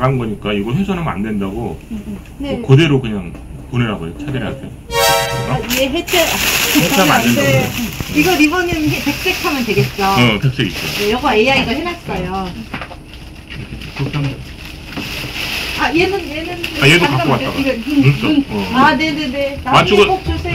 나간 거니까 이거 훼손하면 안 된다고 네. 뭐 그대로 그냥 보내라고 해요, 차들한테. 얘 해체 해체하면 안 된다고. 돼. 이거 리본은 백색하면 되겠죠? 백색 있죠. 네, 요거 AI가 해놨어요. 그렇게 하면 얘는 얘도 잠깐만요. 갖고 왔다가. 이거 눈. 눈썹. 네네네. 나중에 맞추고- 꼭 주세요.